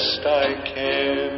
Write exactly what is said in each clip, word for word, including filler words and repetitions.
best I can.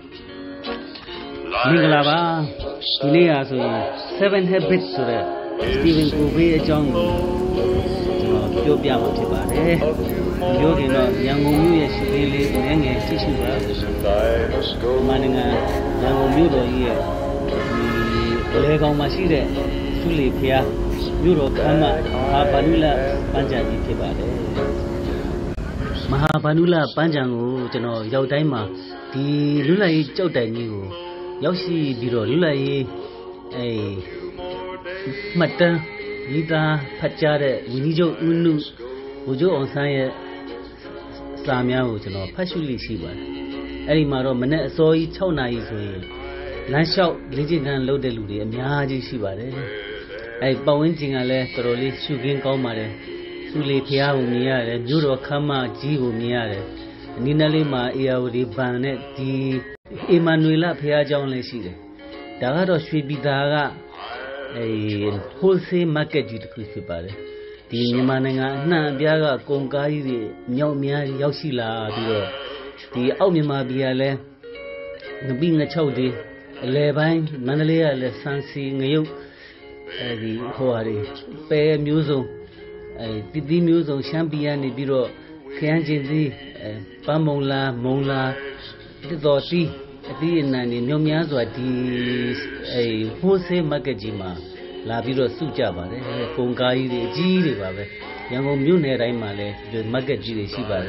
မင်္ဂလာပါဒီနေ့အားဆိုရင် seven habits ဆိုတဲ့ Stephen Covey အကြောင်းကိုကျွန်တော်ပြောပြမှာဖြစ်ပါတယ်ပြောခင်တော့ရန်ကုန်မြို့ရဲ့ရှိသေးလေးငယ်ငယ်ကြည့်ရှုပါမန္တငါရန်ကုန်မြို့တော်ကြီးရဲ့ဒီလေကောင်မှာရှိတဲ့သုလီဖျားမြို့တော်ခမ်းမမဟာဗန္ဓုလပန်းခြံကြီးဖြစ်ပါတယ်မဟာဗန္ဓုလပန်းခြံကိုကျွန်တော်ရောက်တိုင်းမှာဒီလွတ်လပ်ရေးကြောက်တိုင်ကြီးကိုရောက်ရှိပြီးတော့လွတ်လပ်ရေးအဲမှတ်တမ်းရေးသားဖတ်ကြားတဲ့ဝီနီချုပ်ဦးနုဘူကျိုးအောင်ဆန်းရဲ့စာများကိုကျွန်တော်ဖတ်ရှုလိရှိပါတယ်အဲ့ဒီမှာတော့မနေ့အစောကြီး၆နာရီဆိုရင်လမ်းလျှောက်လေ့ကျင့်ခန်းလုပ်တဲ့လူတွေအများကြီးရှိပါတယ်အဲ့ပတ်ဝန်းကျင်ကလည်းတော်တော်လေးရှုခင်းကောင်းပါတယ်သူလေဖျားကိုမြင်ရတယ်မြို့တော်ခမ်းမကြီးကိုမြင်ရတယ်အနီးနားလေးမှာအေယာဝတီဘန်နဲ့ဒီအီမန်နွေလဖျားเจ้าလည်းရှိတယ်ဒါကတော့ရွှေပြည်သာကအဲ wholesale market ကြီးတစ်ခုဖြစ်ပါတယ်ဒီမြန်မာနိုင်ငံအနှံ့အပြားကကုန်ကားကြီးတွေမြောက်များရောက်ရှိလာပြီးတော့ဒီအောက်မြန်မာပြည်ကလည်းငပိငချောက်တွေအလဲပိုင်းမန္တလေးကလည်းစမ်းစီငရုတ်အဲဒီဟိုဟာတွေပဲမျိုးစုံအဲတည်တည်မျိုးစုံရှမ်းပြည်ကနေပြီးတော့ခရမ်းကျင်သီးအဲပန်းမုံလာမုံလာဒီတော်သီးအသီးအနှံတွေမြောက်များစွာဒီအဲ wholesale market ကြီးမှာလာပြီးတော့စုကြပါတယ်ကုန်ကားကြီးတွေအကြီးတွေပါပဲရန်ကုန်မြို့နယ်တိုင်းမှာလည်းဒီ market ကြီးတွေရှိပါတယ်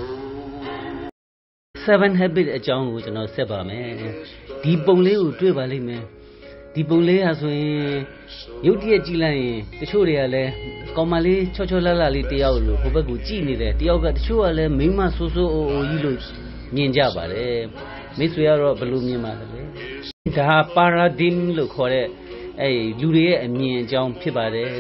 seven habits အကြောင်းကိုကျွန်တော်ဆက်ပါမယ်ဒီပုံလေးကိုတွေ့ပါလိမ့်မယ်ဒီပုံလေးဟာဆိုရင်ရုပ်တရက်ကြည့်လိုက်ရင်တချို့တွေကလည်းကောင်မလေးချောချောလှလှလေးတယောက်လို့ဟိုဘက်ကိုကြည့်နေတယ်တယောက်ကတချို့ကလည်းမိမဆိုးဆိုးအိုအိုကြီးလို့မြင်ကြပါတယ်မိတ်ဆွေကတော့ဘယ်လိုမြင်ပါသလဲဒါ paradigm လို့ခေါ်တဲ့အဲလူတွေရဲ့အမြင်အကြောင်းဖြစ်ပါတယ်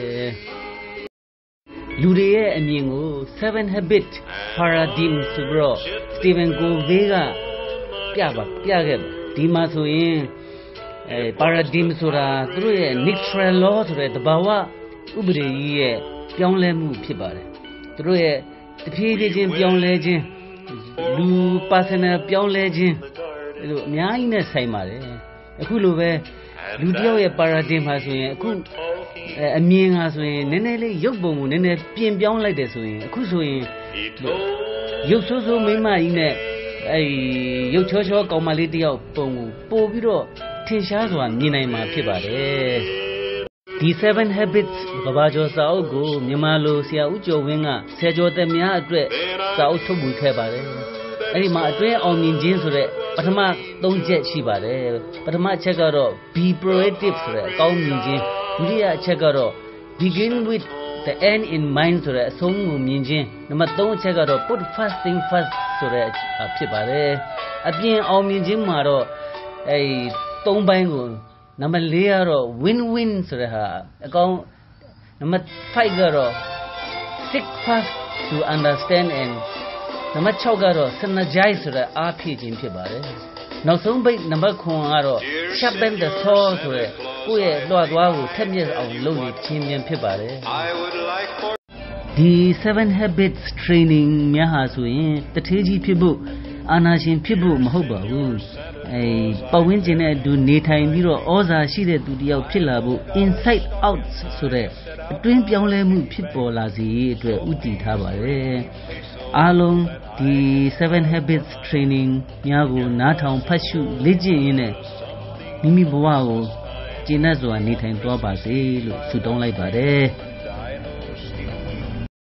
လူတွေရဲ့အမြင်ကို seven habit paradigm ဆိုပြီးတော့ Stephen Covey ကပြပါပြခဲ့ဒီမှာဆိုရင်အဲ paradigm ဆိုတာသူတို့ရဲ့ natural law ဆိုတဲ့တဘာဝဥပဒေကြီးရဲ့ပြောင်းလဲမှုဖြစ်ပါတယ်သူတို့ရဲ့တဖြည်းဖြည်းချင်းပြောင်းလဲခြင်းလူ personal ပြောင်းလဲခြင်းအဲလိုအများကြီးနဲ့ဆိုင်ပါတယ်အခုလိုပဲလူတယောက်ရဲ့ paradigm မှာဆိုရင်အခုအမြင်ဟာဆိုရင်နည်းနည်းလေးရုပ်ပုံကိုနည်းနည်းပြင်ပြောင်းလိုက်တယ်ဆိုရင်အခုဆိုရင်ရုပ်ဆိုးဆိုးမိမကြီးနဲ့အဲရုပ်ချောချောကောင်မလေးတယောက်ပုံကိုပို့ပြီးတော့ထင်ရှားစွာမြင်နိုင်မှာဖြစ်ပါတယ်ဒီ seven habits ကဘာကျော်စာအုပ်ကိုမြန်မာလိုဆရာဦးကျော်ဝင်းကဆယ်ကျော်သက်များအတွက်စာအုပ်ထုတ်ဝေခဲ့ပါတယ်အဲ့ဒီမှာအတွင်းအောင်မြင်ခြင်းဆိုတဲ့ပထမသုံးချက်ရှိပါတယ်ပထမအချက်ကတော့ be proactive ဆိုတဲ့အကောင်းမြင်ခြင်းဒုတိယအချက်ကတော့ begin with the end in mind ဆိုတဲ့အဆုံးကိုမြင်ခြင်းနံပါတ်သုံးအချက်ကတော့ put first thing first ဆိုတဲ့ဖြစ်ပါတယ်အပြင်အောင်မြင်ခြင်းမှာတော့အဲသုံးပိုင်းကိုနံပါတ်လေးကတော့ win win ဆိုတဲ့ဟာအကောင်းနံပါတ်fiveကတော့ seek first to understand and နံပါတ်၆ကတော့ synergize ဆိုတဲ့အားဖြည့်ခြင်းဖြစ်ပါတယ်နောက်ဆုံးပိတ်နံပါတ်ခုကတော့ sharpen the saw ဆိုတဲ့ကိုယ့်ရဲ့လွှတ်သွားကိုထက်မြက်အောင်လုပ်နေခြင်းပြန်ဖြစ်ပါတယ်ဒီ seven habits training များဟာဆိုရင်တထေးကြီးဖြစ်ဖို့အာနာရှင်ဖြစ်ဖို့မဟုတ်ပါဘူးအဲပတ်ဝန်းကျင်နဲ့အတူနေထိုင်ပြီးတော့ဩဇာရှိတဲ့သူတယောက်ဖြစ်လာဖို့ inside out ဆိုတဲ့အတွင်းပြောင်းလဲမှုဖြစ်ပေါ်လာစေအတွက်ဥတည်ထားပါတယ်အားလုံးဒီ seven habits training များကိုနားထောင်ဖတ်ရှုလေ့ကျင့်ရင်းနဲ့မိမိဘဝကိုကျင့်တတ်စွာနေထိုင်သွားပါစေလို့ဆုတောင်းလိုက်ပါတယ်